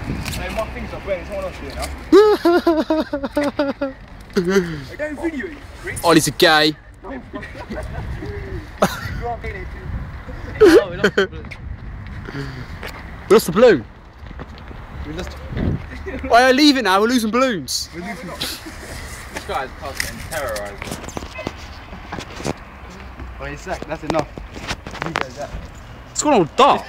Hey, my things are burning, someone else doing now. I don't video you, Chris. Ollie's a gay. We lost the balloon. Why are you leaving now? We're losing balloons. This guy's past getting terrorised. Wait a sec, that's enough. You guys that. It's gone all dark.